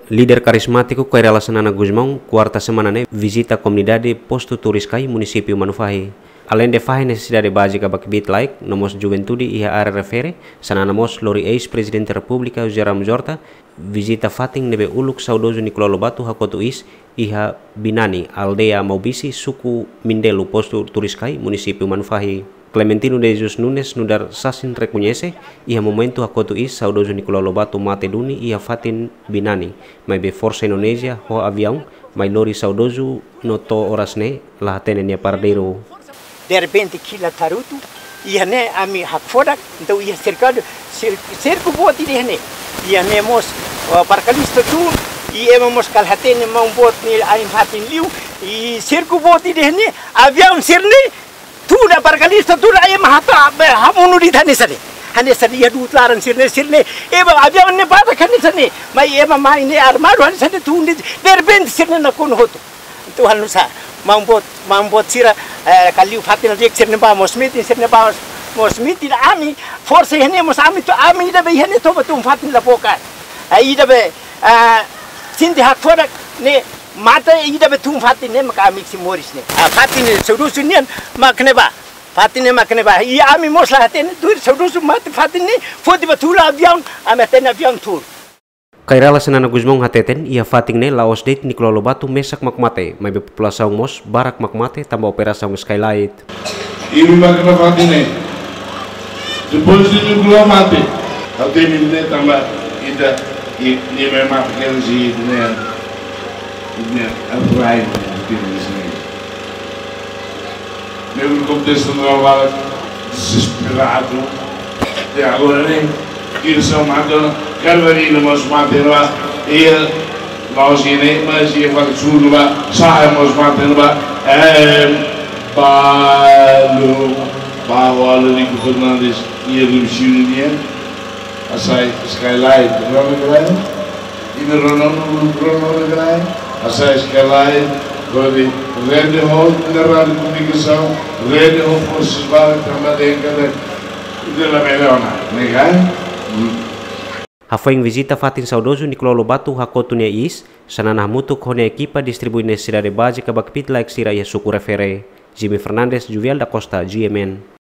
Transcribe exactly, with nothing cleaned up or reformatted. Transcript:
Líder carismático Kairala Sanana Guzmão, quarta semana né, visita a comunidade Posto Turiscai, município Manufahi. Além de fazer necessidade básica para que like, nomos juventude e a área refere, Sanana mos lori ex-presidente da República, José Ramos Horta, visita fating nebe uluk saudoso Nicolau Lobato hakotu is iha Binani, aldeia Maubisi, suku Mindelo, Posto Turiscai, município Manufahi. Clementino de Jesus Nunes nudar sasin reconhece iha momento hakotu is saudoso Nicolau Lobato mate duni iha fatin Binani, mai be força Indonésia ho avião, mai lori saudoso no to orasne la tenenia pardeiro. De repente kila tarutu ia ne ami hakfodak então ia cercado cerco bot ini ne ia ne mos parkalisto tu ia mos kalhatene mau bot ni aim hatin liu i cerco bot ini ne avião sirne tu na parkalisto tu aim hata hamunu di thane sane hane sane ia dut laran sirne sirne eba avião ne bata khane sane mai eba mai ne armado hane sane tu de repente sirne na kon hoto tu hanusa Mampot, mampot sira kaliu fatin rek sirne ba mosmiti sirne ba mosmiti ami force hene mos ami to ami da be hene to batum fatin la boka ai da be sinti hak fodak ne mata ai da be tum fatin ne maka ami si moris ne fatin saudusu nian makne ba fatin ne makne ba i ami mos la haten dur saudusu mat fatin ne fodi batula avião ami ten avião tur Kairala Sanana Guzmão hateten ia fating ne laos date Nicolau Lobato mesak makmate, mai be população mos barak makmate tambah operação skylight. Ibu makna fating ne. Depois de Nicolau mate, até ne tambah ida i ni memang kenzi ne ne afrai di sini. Meu contexto normal desesperado de agora ne que são mandando Calvarino mos mantenua ia nós ini mas ia fazer tudo lá sai mos mantenua eh Paulo Paulo Rico Fernandes ia do Chile asai skylight Ronaldo Gray e Ronaldo Ronaldo Gray asai skylight Godi rede hall da rádio comunicação rede hall forças bala também cada de la melhona negai Hafoing visita fatin saudoso Nicolau Lobato hakotunia is, sanana mutuk hone equipa distribui necessidade básica bakpit like sira ya suku refere. Jimmy Fernandes, Juvial da Costa, G M N.